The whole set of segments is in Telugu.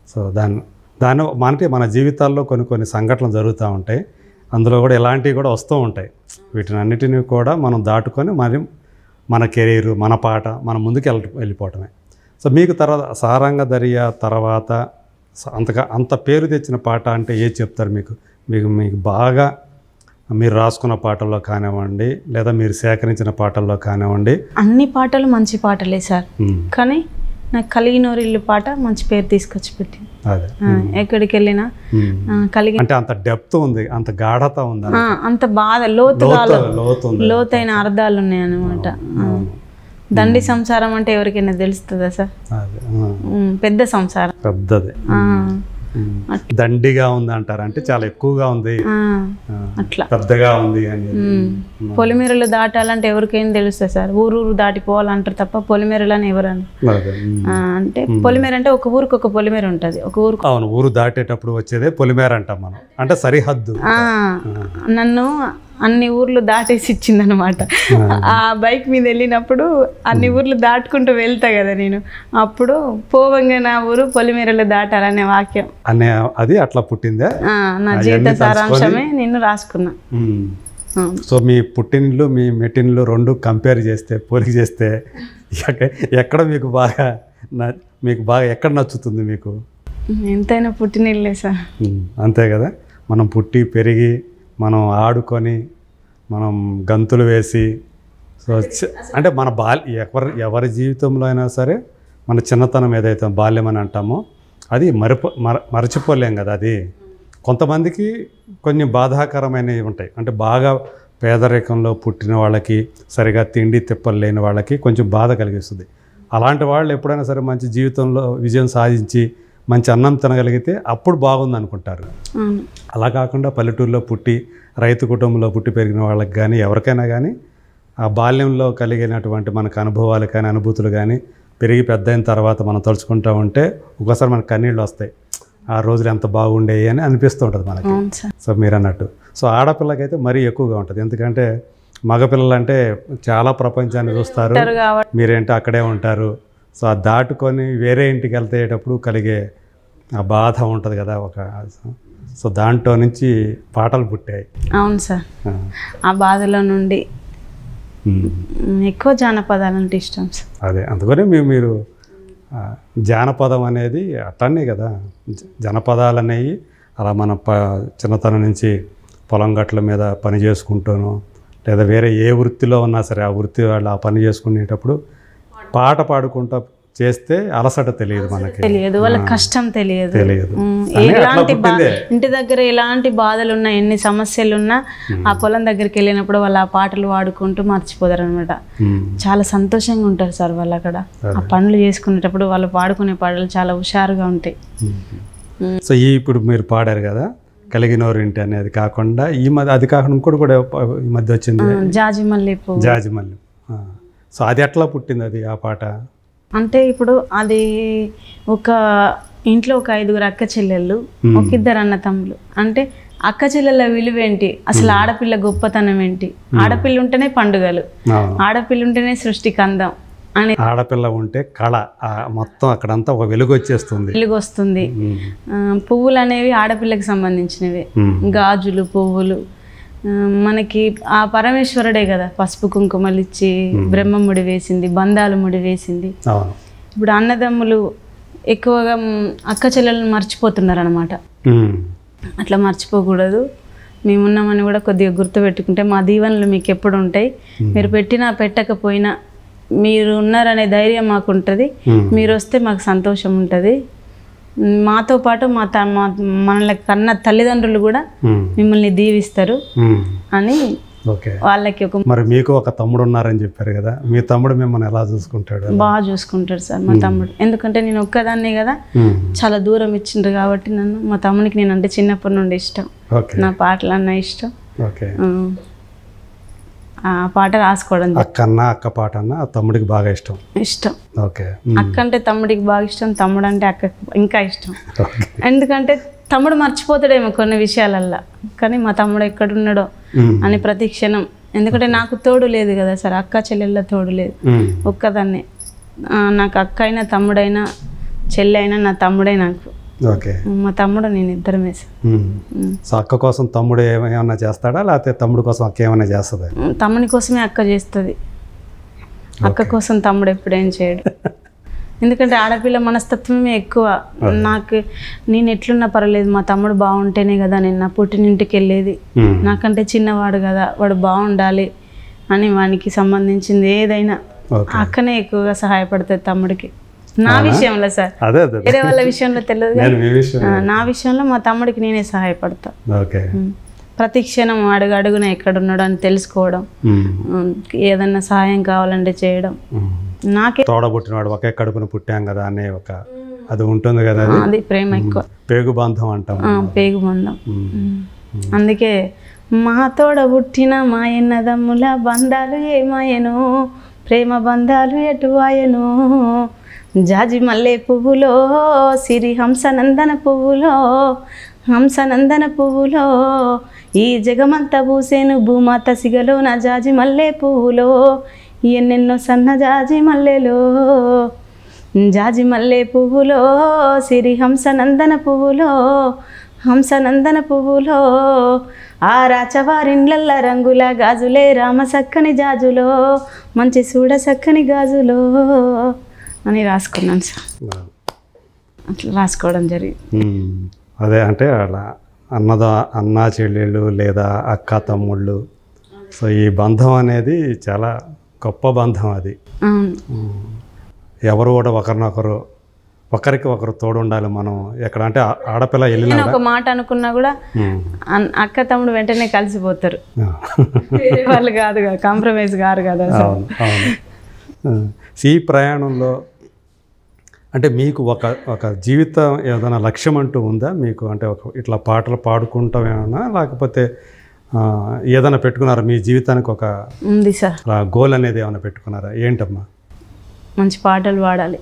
సో దాని అంటే మన జీవితాల్లో కొన్ని సంఘటనలు జరుగుతూ ఉంటాయి. అందులో కూడా ఇలాంటివి కూడా వస్తూ ఉంటాయి. వీటిని అన్నిటినీ కూడా మనం దాటుకొని మరి మన కెరీరు, మన పాట మనం ముందుకు వెళ్ళిపోవటమే. సో మీకు తర్వాత సారంగ దర్యా తర్వాత అంత పేరు తెచ్చిన పాట అంటే ఏది చెప్తారు? మీకు బాగా మీరు రాసుకున్న పాటల్లో కానివ్వండి, లేదా మీరు సేకరించిన పాటల్లో కానివ్వండి. అన్ని పాటలు మంచి పాటలే సార్, కానీ నాకు కలిగినోరిల్లు పాట మంచి పేరు తీసుకొచ్చి పెట్టింది. ఎక్కడికి వెళ్ళినా కలిగి అంటే అంత డెప్త్ ఉంది, అంత గాఢత ఉంది, అంత బాధ లోతైన అర్థాలు ఉన్నాయి అన్నమాట. దండి సంసారం అంటే ఎవరికైనా తెలుస్తుందా సార్? పెద్ద సంసారం, పెద్దది, దండిగా ఉంది అంటారు. అంటే చాలా ఎక్కువగా ఉంది, అట్లా పెద్దగా ఉంది అని. పొలిమేరలు దాటాలంటే ఎవరికైనా తెలుస్తుంది సార్. ఊరు దాటిపోవాలంటారు తప్ప పొలిమేరలు అని ఎవరని. అంటే పొలిమేర అంటే ఒక ఊరికి ఒక పొలిమేర ఉంటుంది. ఒక ఊరు, అవును, ఊరు దాటేటప్పుడు వచ్చేదే పొలిమేర అంటాం మనం, అంటే సరిహద్దు. నన్ను అన్ని ఊర్లు దాటేసి ఇచ్చిందనమాట. ఆ బైక్ మీద వెళ్ళినప్పుడు అన్ని ఊర్లు దాటుకుంటూ వెళ్తా కదా నేను, అప్పుడు పోవంగా నా ఊరు పొలిమేరలు దాటాలనే వాక్యం అనే అది అట్లా పుట్టిందే. నా జీవిత సారాంశమే నేను రాసుకున్నా. సో మీ పుట్టినలు మీ మెట్టినలు రెండు కంపేర్ చేస్తే, పోలిక చేస్తే ఎక్కడ మీకు బాగా ఎక్కడ నచ్చుతుంది మీకు? ఎంతైనా పుట్టినళ్ళే సార్. అంతే కదా, మనం పుట్టి పెరిగి మనం ఆడుకొని మనం గంతులు వేసి, సో అంటే మన ఎవరి జీవితంలో అయినా సరే మన చిన్నతనం ఏదైతే బాల్యం అని అంటామో అది మరచిపోలేం కదా. అది కొంతమందికి కొన్ని బాధాకరమైనవి ఉంటాయి. అంటే బాగా పేదరికంలో పుట్టిన వాళ్ళకి, సరిగా తిండి తిప్పలు లేని వాళ్ళకి కొంచెం బాధ కలిగిస్తుంది. అలాంటి వాళ్ళు ఎప్పుడైనా సరే మంచి జీవితంలో విజయం సాధించి మంచి అన్నం తినగలిగితే అప్పుడు బాగుంది అనుకుంటారు. అలా కాకుండా పల్లెటూరులో పుట్టి రైతు కుటుంబంలో పుట్టి పెరిగిన వాళ్ళకి కానీ ఎవరికైనా కానీ ఆ బాల్యంలో కలిగినటువంటి మనకు అనుభవాలు కానీ అనుభూతులు కానీ పెరిగి పెద్ద అయిన తర్వాత మనం తలుచుకుంటూ ఉంటే ఒకసారి మనకు కన్నీళ్ళు వస్తాయి. ఆ రోజులు ఎంత బాగుండేవి అని అనిపిస్తూ ఉంటుంది మనకి. సో మీరు అన్నట్టు, సో ఆడపిల్లకైతే మరీ ఎక్కువగా ఉంటుంది. ఎందుకంటే మగపిల్లలు అంటే చాలా ప్రపంచాన్ని చూస్తారు, మీరేంటో అక్కడే ఉంటారు. సో అది దాటుకొని వేరే ఇంటికి వెళ్తేటప్పుడు కలిగే ఆ బాధ ఉంటుంది కదా ఒక. సో దాంట్లో నుంచి పాటలు పుట్టాయి. అవును సార్, ఆ బాధలో నుండి ఎక్కువ జానపదాలు అంటే ఇష్టం సార్. అదే అందుకనే మీరు జానపదం అనేది అట్లనే కదా, జనపదాలు అనేవి అలా మన చిన్నతనం నుంచి పొలం గట్ల మీద పని చేసుకుంటాను, లేదా వేరే ఏ వృత్తిలో ఉన్నా సరే ఆ వృత్తి వాళ్ళు ఆ పని చేసుకునేటప్పుడు పాట పాడుకుంటా చేస్తే అలసట తెలియదు, మనకి తెలియదు, వాళ్ళ కష్టం తెలియదు. ఇంటి దగ్గర ఎలాంటి బాధలు ఉన్నా, ఎన్ని సమస్యలు ఉన్నా ఆ పొలం దగ్గరికి వెళ్ళినప్పుడు వాళ్ళు ఆ పాటలు పాడుకుంటూ మర్చిపోతారు అనమాట. చాలా సంతోషంగా ఉంటారు సార్ వాళ్ళు అక్కడ. ఆ పనులు చేసుకునేటప్పుడు వాళ్ళు పాడుకునే పాటలు చాలా హుషారుగా ఉంటాయి. సో ఇప్పుడు మీరు పాడారు కదా కలిగినోరింటి అనేది కాకుండా ఈ మధ్య అది కాకుండా ఇంకోటి కూడా ఈ మధ్య వచ్చింది, జాజిమల్లి. సో అది ఎట్లా పుట్టింది అది ఆ పాట? అంటే ఇప్పుడు అది ఒక ఇంట్లో ఒక 5 అక్క చెల్లెళ్ళు, ఒక 2 అన్న తమ్ముళ్ళు. అంటే అక్క చెల్లెళ్ళ విలువ ఏంటి, అసలు ఆడపిల్ల గొప్పతనం ఏంటి, ఆడపిల్ల ఉంటేనే పండుగలు, ఆడపిల్ల ఉంటేనే సృష్టికి అందం అని. ఆడపిల్ల ఉంటే కళ మొత్తం అక్కడంతా ఒక వెలుగు వచ్చేస్తుంది, వెలుగు వస్తుంది. పువ్వులు అనేవి ఆడపిల్లకి సంబంధించినవి, గాజులు పువ్వులు. మనకి ఆ పరమేశ్వరుడే కదా పసుపు కుంకుమలు ఇచ్చి బ్రహ్మ ముడి వేసింది, బంధాలు ముడి వేసింది. ఇప్పుడు అన్నదమ్ములు ఎక్కువగా అక్క చెల్లెలను మర్చిపోతున్నారు అనమాట. అట్లా మర్చిపోకూడదు. మేమున్నామని కూడా కొద్దిగా గుర్తుపెట్టుకుంటే మా దీవెనలు మీకు ఎప్పుడు ఉంటాయి. మీరు పెట్టినా పెట్టకపోయినా మీరు ఉన్నారనే ధైర్యం మాకు ఉంటుంది. మీరు వస్తే మాకు సంతోషం ఉంటుంది. మాతో పాటు మనల్ని కన్న తల్లిదండ్రులు కూడా మిమ్మల్ని దీవిస్తారు అని వాళ్ళకి ఒక. మరి మీకు ఒక తమ్ముడు ఉన్నారని చెప్పారు కదా, మీ తమ్ముడు మిమ్మల్ని ఎలా చూసుకుంటాడు? బాగా చూసుకుంటాడు సార్ మా తమ్ముడు. ఎందుకంటే నేను ఒక్కదాన్నే కదా, చాలా దూరం ఇచ్చిండ్రు కాబట్టి నన్ను. మా తమ్మునికి నేను అంటే చిన్నప్పటి నుండి ఇష్టం, నా పాటలు అన్న ఇష్టం. ఆ పాట రాసుకోవడం, అక్క పాట అన్న తమ్ముడికి బాగా ఇష్టం. అక్క అంటే తమ్ముడికి బాగా ఇష్టం, తమ్ముడు అంటే అక్క ఇంకా ఇష్టం. ఎందుకంటే తమ్ముడు మర్చిపోతాడేమో కొన్ని విషయాలల్లో, కానీ మా తమ్ముడు ఎక్కడున్నాడో అని ప్రతి క్షణం. ఎందుకంటే నాకు తోడు లేదు కదా సార్, అక్క చెల్లెళ్ళ తోడు లేదు, ఒక్కదాన్నే. నాకు అక్క అయినా తమ్ముడైనా చెల్లి అయినా నా తమ్ముడే నాకు. ఓకే. మా తమ్ముడు నేను ఇద్దరమే సార్. సో అక్క కోసం తమ్ముడు ఏమైనా చేస్తాడా, లేకపోతే తమ్ముడు కోసం అక్క ఏమైనా చేస్తుందా? తమ్ముని కోసమే అక్క చేస్తుంది, అక్క కోసం తమ్ముడు ఎప్పుడేం చేయడు. ఎందుకంటే ఆడపిల్ల మనస్తత్వమే ఎక్కువ. నాకు నేను ఎట్లున్నా పర్వాలేదు, మా తమ్ముడు బాగుంటేనే కదా నేను నా పుట్టినింటికి వెళ్ళేది, నాకంటే చిన్నవాడు కదా వాడు బాగుండాలి అని వానికి సంబంధించింది ఏదైనా అక్కనే ఎక్కువగా సహాయపడుతుంది తమ్ముడికి. నా విషయంలో సార్, వేరే వాళ్ళ విషయంలో తెలియదు, నా విషయంలో మా తమ్ముడికి నేనే సహాయపడతా. ప్రతి క్షణం అడుగున ఎక్కడున్నాడు అని తెలుసుకోవడం, ఏదన్నా సహాయం కావాలంటే చేయడం. నాకే తోడబుట్టినవాడు ఒకే కడుపున పుట్టాం కదా అనే ఒక అది ఉంటుంది కదా, అది ప్రేమ ఎక్కువ, పేగు బంధం అంటాం. పేగు బంధం. అందుకే మా తోడబుట్టిన మాయన్నదమ్ముల బంధాలు ఏమాయను, ప్రేమ బంధాలు ఎటువాయను. జాజి మల్లె పువ్వులో సిరి హంసనందన పువ్వులో, హంసనందన పువ్వులో ఈ జగమంతా పూసేను భూమాత సిగలో నా జాజి మల్లె పువ్వులో, ఎన్నెన్నో సన్న జాజి మల్లెలో. జాజి మల్లె పువ్వులో సిరి హంసనందన పువ్వులో, హంసనందన పువ్వులో ఆ రాచవారిండ్లల్ల రంగుల గాజులే రామ సక్కని జాజులో, మంచి చూడ సక్కని గాజులో అని రాసుకున్నాను సార్. అట్లా రాసుకోవడం జరిగింది. అదే అంటే అలా అన్నా చెల్లెళ్ళు లేదా అక్క తమ్ముళ్ళు, సో ఈ బంధం అనేది చాలా గొప్ప బంధం. అది ఎవరు కూడా ఒకరినొకరు ఒకరికి ఒకరు తోడు ఉండాలి. మనం ఎక్కడ అంటే ఆడపిల్ల వెళ్ళిన ఒక మాట అనుకున్నా కూడా అక్క తమ్ముడు వెంటనే కలిసిపోతారు, వాళ్ళు కాదు కదా, కాంప్రమైజ్ కారు కదా. ఈ ప్రయాణంలో అంటే మీకు ఒక జీవితం ఏదైనా లక్ష్యం అంటూ ఉందా మీకు? అంటే ఇట్లా పాటలు పాడుకుంటాం ఏమన్నా, లేకపోతే ఏదైనా పెట్టుకున్నారా మీ జీవితానికి? ఒక ఉంది సార్, గోల్ అనేది ఏమైనా పెట్టుకున్నారా? ఏంటమ్మా? మంచి పాటలు పాడాలి.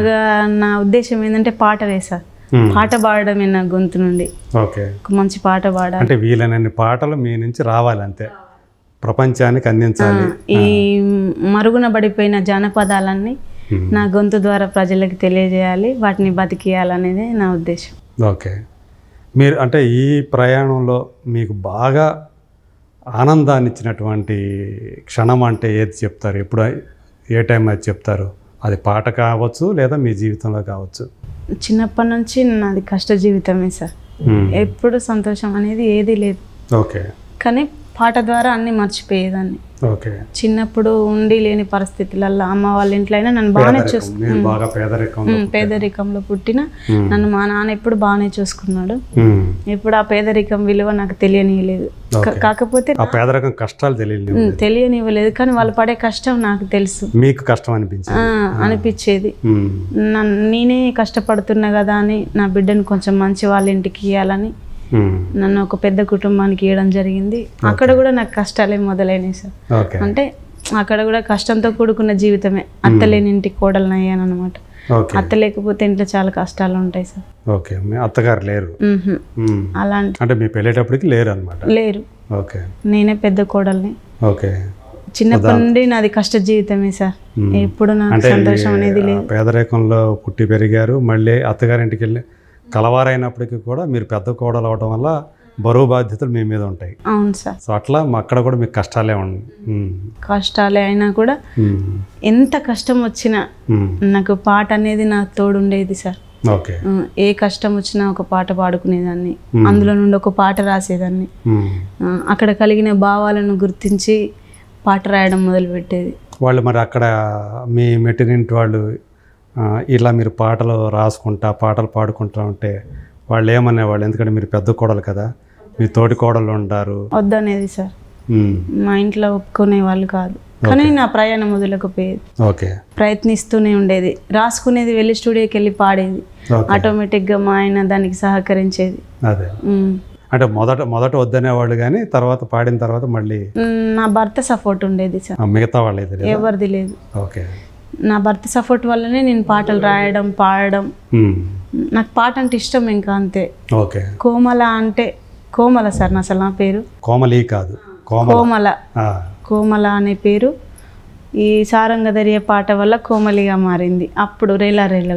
నా ఉద్దేశం ఏంటంటే పాటలే సార్, పాట పాడడమే నా గొంతు నుండి. ఓకే, మంచి పాట పాడాలి. అంటే వీలైనన్ని పాటలు మీ నుంచి రావాలి, అంతే, ప్రపంచానికి అందించాలి. ఈ మరుగున పడిపోయిన జానపదాలన్నీ నా గొంతు ద్వారా ప్రజలకు తెలియజేయాలి, వాటిని బతికియాలనేది నా ఉద్దేశం. ఓకే. మీరు అంటే ఈ ప్రయాణంలో మీకు బాగా ఆనందాన్ని ఇచ్చినటువంటి క్షణం అంటే ఏది చెప్తారు? ఎప్పుడు ఏ టైం అది చెప్తారు? అది పాట కావచ్చు లేదా మీ జీవితంలో కావచ్చు. చిన్నప్పటి నుంచి నాది కష్ట జీవితమే సార్, ఎప్పుడు సంతోషం అనేది ఏది లేదు. ఓకే. కానీ పాట ద్వారా అన్నీ మర్చిపోయేదాన్ని. ఓకే. చిన్నప్పుడు ఉండి లేని పరిస్థితులలో అమ్మ వాళ్ళ ఇంట్లో అయినా నన్ను బాగానే చూసుకున్నాను. పేదరికంలో పుట్టిన నన్ను మా నాన్న ఎప్పుడు బాగానే చూసుకున్నాడు. ఇప్పుడు ఆ పేదరికం విలువ నాకు తెలియనివ్వలేదు. కాకపోతే పేదరికం కష్టాలు తెలియనివ్వలేదు, కానీ వాళ్ళు పడే కష్టం నాకు తెలుసు. మీకు కష్టం అనిపించేది. నేనే కష్టపడుతున్నా కదా అని నా బిడ్డను కొంచెం మంచి వాళ్ళ ఇంటికి ఇవ్వాలని నన్ను ఒక పెద్ద కుటుంబానికి ఇవ్వడం జరిగింది. అక్కడ కూడా నాకు కష్టాలే మొదలైనవి సార్. అంటే అక్కడ కూడా కష్టంతో కూడుకున్న జీవితమే. అత్తలేని ఇంటికి కోడలు అయ్యాను అనమాట. అత్త లేకపోతే ఇంట్లో చాలా కష్టాలు ఉంటాయి సార్. ఓకే. అత్తగారు లేరు? అలాంటి అంటే మీ పెళ్ళేటప్పటికి లేరు అనమాట? లేరు. ఓకే. నేనే పెద్ద కోడల్ని. ఓకే. చిన్నప్పటి నుండి నాది కష్ట జీవితమే సార్, ఎప్పుడు నాకు సంతోషం అనేది లేదు. పేదరికంలో పుట్టి పెరిగారు, మళ్ళీ అత్తగారింటికి వెళ్ళి కలవారైనప్పటికీ కూడా మీరు పెద్ద కోడలు అవడం వల్ల బరువు బాధ్యతలు మీ మీద ఉంటాయి. అవును సార్. సో అట్లా అక్కడ కూడా మీకు కష్టాలే ఉన్నాయి. కష్టాలే అయినా కూడా ఎంత కష్టం వచ్చినా నాకు పాట అనేది నాకు తోడుండేది సార్. ఓకే. ఏ కష్టం వచ్చినా ఒక పాట పాడుకునేదాన్ని, అందులో నుండి ఒక పాట రాసేదాన్ని. అక్కడ కలిగిన భావాలను గుర్తించి పాట రాయడం మొదలుపెట్టేది. వాళ్ళు మరి అక్కడ మీ మెటీరియల్ వాళ్ళు ఇలా మీరు పాటలు రాసుకుంటా పాటలు పాడుకుంటా ఉంటే వాళ్ళు ఏమనేవాళ్ళు? ఎందుకంటే మీరు పెద్ద కోడలు కదా, మీ తోటి కోడలు ఉంటారు. వద్దనేది సార్, మా ఇంట్లో ఒప్పుకునే వాళ్ళు కాదు. కానీ నా ప్రయాణం వదలకపోయేది. ఓకే. ప్రయత్నిస్తూనే ఉండేది, రాసుకునేది, వెళ్ళి స్టూడియోకి వెళ్ళి పాడేది. ఆటోమేటిక్గా మా ఆయన దానికి సహకరించేది. అదే అంటే మొదట వద్దనేవాళ్ళు, కానీ తర్వాత పాడిన తర్వాత మళ్ళీ నా భర్త సపోర్ట్ ఉండేది సార్. మిగతా వాళ్ళు ఎవరిది లేదు. ఓకే. నా భర్త సపోర్ట్ వల్లనే నేను పాటలు రాయడం, పాడడం. నాకు పాట అంటే ఇష్టం, ఇంకా అంతే. ఓకే. కోమల అంటే కోమల సార్, అసలు నా పేరు కోమలి కాదు, కోమల. కోమల అనే పేరు ఈ సారంగధరియ పాట వల్ల కోమలిగా మారింది. అప్పుడు రేలా రేలలో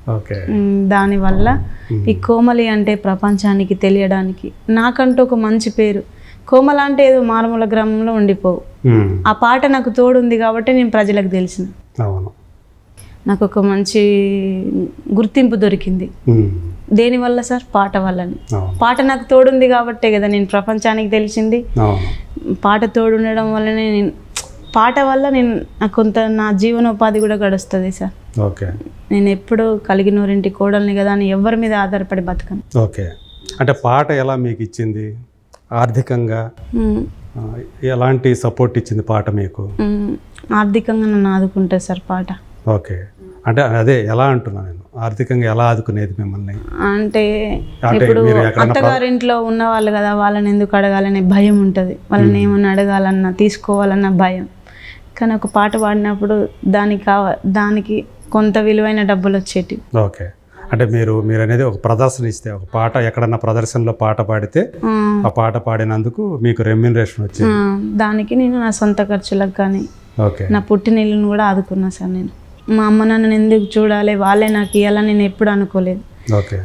ఓకే. దానివల్ల ఈ కోమలి అంటే ప్రపంచానికి తెలియడానికి నాకంటూ ఒక మంచి పేరు. కోమల అంటే ఏదో మారుమూల గ్రామంలో ఉండిపోవు. ఆ పాట నాకు తోడుంది కాబట్టి నేను ప్రజలకు తెలిసిన. అవును. నాకు ఒక మంచి గుర్తింపు దొరికింది. దేనివల్ల సార్? పాట వల్లని. పాట నాకు తోడుంది కాబట్టే కదా నేను ప్రపంచానికి తెలిసింది. పాట తోడుండడం వల్లనే నేను పాట వల్ల నాకు కొంత నా జీవనోపాధి కూడా గడుస్తుంది సార్. ఓకే. నేను ఎప్పుడూ కలిగినోరింటి కోడల్ని కదా అని ఎవరి మీద ఆధారపడి బతకను. ఓకే. అంటే పాట ఎలా మీకు ఇచ్చింది? ఆర్థికంగా ఎలాంటి సపోర్ట్ ఇచ్చింది పాట మీకు? ఆర్థికంగా నన్ను ఆదుకుంటుంది సార్ పాట. ఓకే. అంటే అదే ఎలా అంటున్నా నేను, ఆర్థికంగా ఎలా ఆదుకునేది మిమ్మల్ని? అంటే ఇప్పుడు అత్తగారింట్లో ఉన్న వాళ్ళు కదా, వాళ్ళని ఎందుకు అడగాలనే భయం ఉంటుంది. వాళ్ళని ఏమన్నా అడగాలన్నా తీసుకోవాలన్న భయం. కానీ ఒక పాట పాడినప్పుడు దానికి కొంత విలువైన డబ్బులు వచ్చేటివి. ఓకే. అంటే మీరు అనేది ఒక ప్రదర్శన ఇస్తే, ఒక పాట ఎక్కడన్నా ప్రదర్శనలో పాట పాడితే ఆ పాట పాడినందుకు మీకు రెమ్యూనరేషన్ వచ్చింది. దానికి నేను నా సొంత ఖర్చులకు కానీ ఓకే నా పుట్టినిల్లును కూడా ఆదుకున్నా సార్. నేను మా అమ్మ నాన్నని ఎందుకు చూడాలి, వాళ్ళే నాకు ఇవ్వాలని నేను ఎప్పుడు అనుకోలేదు. ఓకే.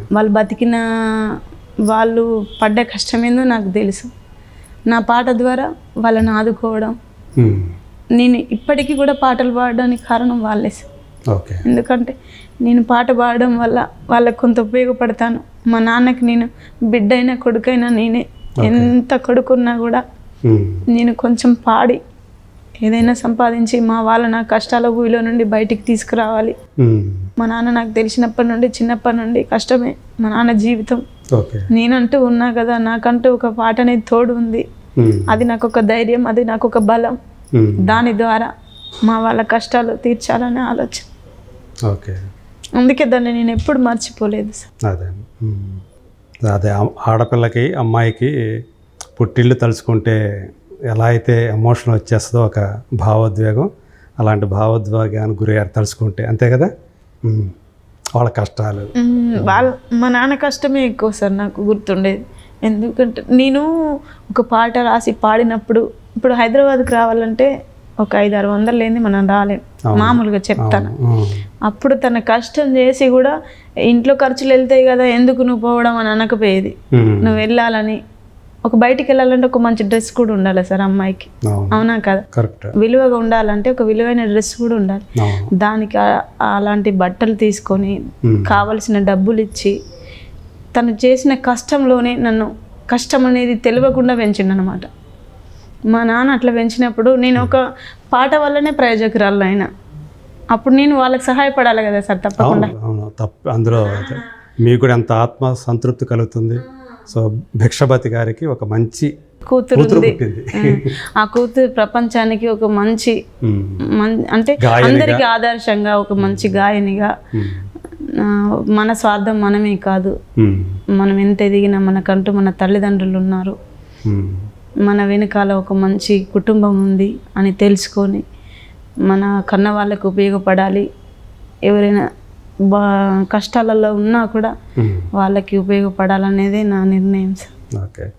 వాళ్ళు పడ్డ కష్టమేందో నాకు తెలుసు. నా పాట ద్వారా వాళ్ళని ఆదుకోవడం, నేను ఇప్పటికీ కూడా పాటలు పాడడానికి కారణం వాళ్ళే సార్. ఓకే. ఎందుకంటే నేను పాట పాడడం వల్ల వాళ్ళకు కొంత ఉపయోగపడతాను. మా నాన్నకి నేను బిడ్డైనా కొడుకైనా నేనే. ఎంత కొడుకున్నా కూడా నేను కొంచెం పాడి ఏదైనా సంపాదించి మా వాళ్ళ నా కష్టాల ఊరిలో నుండి బయటికి తీసుకురావాలి. మా నాన్న నాకు తెలిసినప్పటి నుండి, చిన్నప్పటి నుండి కష్టమే మా నాన్న జీవితం. నేనంటూ ఉన్నా కదా, నాకంటూ ఒక పాట అనేది తోడు ఉంది. అది నాకు ఒక ధైర్యం, అది నాకు ఒక బలం. దాని ద్వారా మా వాళ్ళ కష్టాలు తీర్చాలనే ఆలోచన. ఓకే. అందుకే దాన్ని నేను ఎప్పుడు మర్చిపోలేదు సార్. అదే ఆడపిల్లకి అమ్మాయికి పుట్టిల్లు తలుచుకుంటే ఎలా అయితే ఎమోషన్ వచ్చేస్తుందో ఒక భావోద్వేగం, అలాంటి భావోద్వేగానికి గురయ్యారు తలుచుకుంటే, అంతే కదా. వాళ్ళ కష్టాలు, మా నాన్న కష్టమే ఎక్కువ సార్ నాకు గుర్తుండేది. ఎందుకంటే నేను ఒక పాట రాసి పాడినప్పుడు, ఇప్పుడు హైదరాబాద్కి రావాలంటే ఒక 500-600 లేని మనం రాలేం, మామూలుగా చెప్తాను. అప్పుడు తన కష్టం చేసి కూడా ఇంట్లో ఖర్చులు వెళ్తాయి కదా, ఎందుకు నువ్వు పోవడం అని అనకపోయేది. నువ్వు వెళ్ళాలని, ఒక బయటికి వెళ్ళాలంటే ఒక మంచి డ్రెస్ కూడా ఉండాలి సార్ అమ్మాయికి, అవునా కదా? విలువగా ఉండాలంటే ఒక విలువైన డ్రెస్ కూడా ఉండాలి. దానికి అలాంటి బట్టలు తీసుకొని కావలసిన డబ్బులు ఇచ్చి తను చేసిన కష్టంలోనే నన్ను కష్టం అనేది తెలియకుండా పెంచిండు అనమాట. మా నాన్న అట్లా పెంచినప్పుడు నేను ఒక పాట వల్లనే ప్రయోజకురాలు అయినా. అప్పుడు నేను వాళ్ళకి సహాయపడాలి కదా సార్, తప్పకుండా. అందులో మీకు కూడా ఎంత ఆత్మ సంతృప్తి కలుగుతుంది. సో భిక్షపతి గారికి ఒక మంచి కూతురు ఉంది. ఆ కూతురు ప్రపంచానికి ఒక మంచి అంటే అందరికి ఆదర్శంగా ఒక మంచి గాయనిగా, మన స్వార్థం మనమే కాదు, మనం ఎంత ఎదిగినా మనకంటూ మన తల్లిదండ్రులు ఉన్నారు, మన వెనకాల ఒక మంచి కుటుంబం ఉంది అని తెలుసుకొని మన కన్న వాళ్ళకు ఉపయోగపడాలి. ఎవరైనా కష్టాలలో ఉన్నా కూడా వాళ్ళకి ఉపయోగపడాలనేదే నా నిర్ణయం సార్. ఓకే.